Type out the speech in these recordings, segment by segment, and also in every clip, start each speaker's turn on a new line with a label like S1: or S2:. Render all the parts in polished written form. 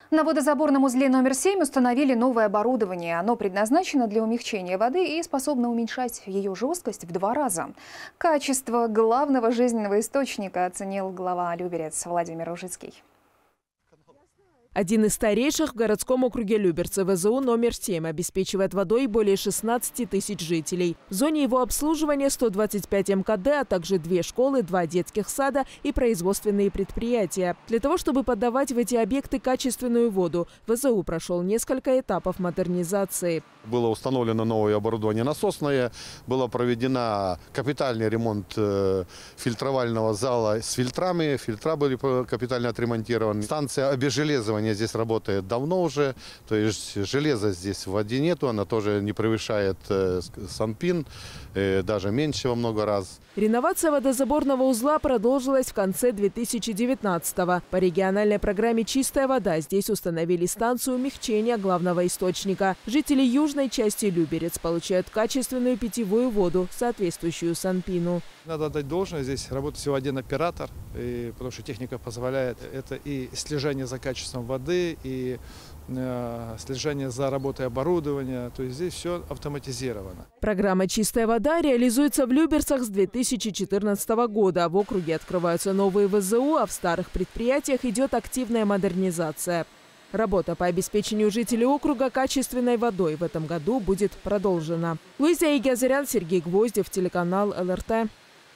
S1: На водозаборном узле номер 7 установили новое оборудование. Оно предназначено для умягчения воды и способно уменьшать ее жесткость в 2 раза. Качество главного жизненного источника оценил глава Люберец Владимир Ужицкий.
S2: Один из старейших в городском округе Люберцы ВЗУ номер 7 обеспечивает водой более 16 тысяч жителей. В зоне его обслуживания 125 МКД, а также 2 школы, 2 детских сада и производственные предприятия. Для того, чтобы подавать в эти объекты качественную воду, ВЗУ прошел несколько этапов модернизации.
S3: Было установлено новое оборудование насосное, был проведен капитальный ремонт фильтровального зала с фильтрами. Фильтра были капитально отремонтированы. Станция обезжелезывания здесь работает давно уже, то есть железа здесь в воде нету, она тоже не превышает санпин, даже меньше во много раз.
S2: Реновация водозаборного узла продолжилась в конце 2019-го. По региональной программе «Чистая вода» здесь установили станцию умягчения главного источника. Жители южной части Люберец получают качественную питьевую воду, соответствующую санпину.
S4: Надо отдать должное, здесь работает всего один оператор, потому что техника позволяет. Это и слежение за качеством воды, и слежение за работой оборудования. То есть здесь все автоматизировано.
S2: Программа «Чистая вода» реализуется в Люберцах с 2014 года. В округе открываются новые ВЗУ, а в старых предприятиях идет активная модернизация. Работа по обеспечению жителей округа качественной водой в этом году будет продолжена. Луиза Игазарян, Сергей Гвоздев, телеканал ЛРТ.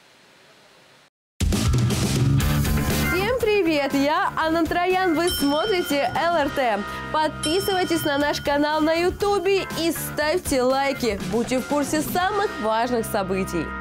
S5: Привет, я Анна Троян, вы смотрите ЛРТ. Подписывайтесь на наш канал на YouTube и ставьте лайки. Будьте в курсе самых важных событий.